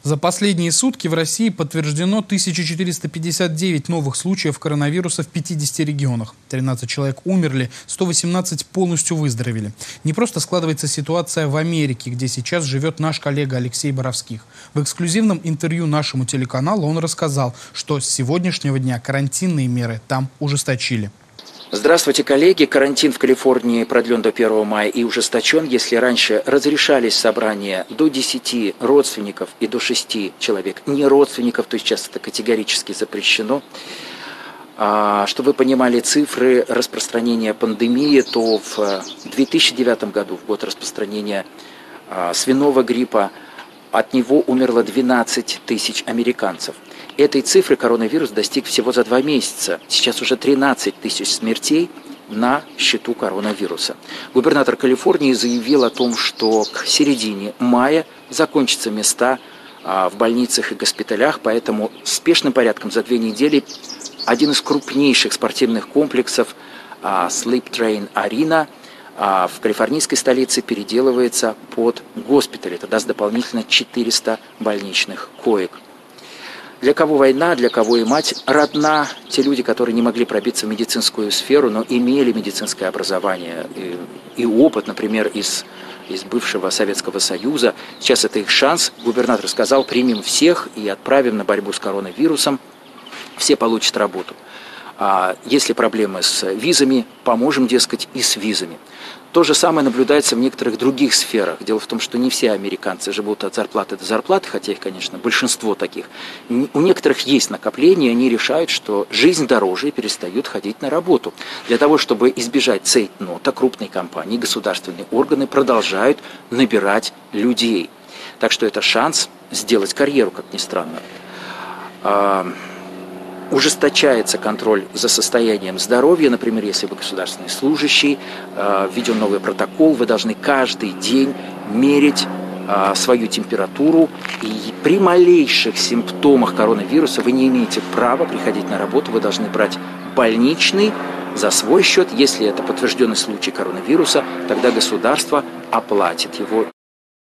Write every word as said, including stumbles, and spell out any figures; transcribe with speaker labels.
Speaker 1: За последние сутки в России подтверждено тысяча четыреста пятьдесят девять новых случаев коронавируса в пятидесяти регионах. тринадцать человек умерли, сто восемнадцать полностью выздоровели. Не просто складывается ситуация в Америке, где сейчас живет наш коллега Алексей Боровских. В эксклюзивном интервью нашему телеканалу он рассказал, что с сегодняшнего дня карантинные меры там ужесточили.
Speaker 2: Здравствуйте, коллеги. Карантин в Калифорнии продлен до первого мая и ужесточен. Если раньше разрешались собрания до десяти родственников и до шести человек, не родственников, то сейчас это категорически запрещено. А, чтобы вы понимали цифры распространения пандемии, то в две тысячи девятом году, в год распространения а, свиного гриппа, от него умерло двенадцать тысяч американцев. Этой цифры коронавирус достиг всего за два месяца. Сейчас уже тринадцать тысяч смертей на счету коронавируса. Губернатор Калифорнии заявил о том, что к середине мая закончатся места в больницах и госпиталях, поэтому спешным порядком за две недели один из крупнейших спортивных комплексов Sleep Train Arena в калифорнийской столице переделывается под госпиталь. Это даст дополнительно четыреста больничных коек. Для кого война, для кого и мать родна, те люди, которые не могли пробиться в медицинскую сферу, но имели медицинское образование и, и опыт, например, из, из бывшего Советского Союза. Сейчас это их шанс. Губернатор сказал, примем всех и отправим на борьбу с коронавирусом. Все получат работу. А если проблемы с визами, поможем, дескать, и с визами. То же самое наблюдается в некоторых других сферах. Дело в том, что не все американцы живут от зарплаты до зарплаты, хотя их, конечно, большинство таких. У некоторых есть накопления, они решают, что жизнь дороже и перестают ходить на работу. Для того, чтобы избежать цейтнота, крупные компании, государственные органы продолжают набирать людей. Так что это шанс сделать карьеру, как ни странно. Ужесточается контроль за состоянием здоровья. Например, если вы государственный служащий, введен новый протокол, вы должны каждый день мерить свою температуру. И при малейших симптомах коронавируса вы не имеете права приходить на работу, вы должны брать больничный за свой счет. Если это подтвержденный случай коронавируса, тогда государство оплатит его.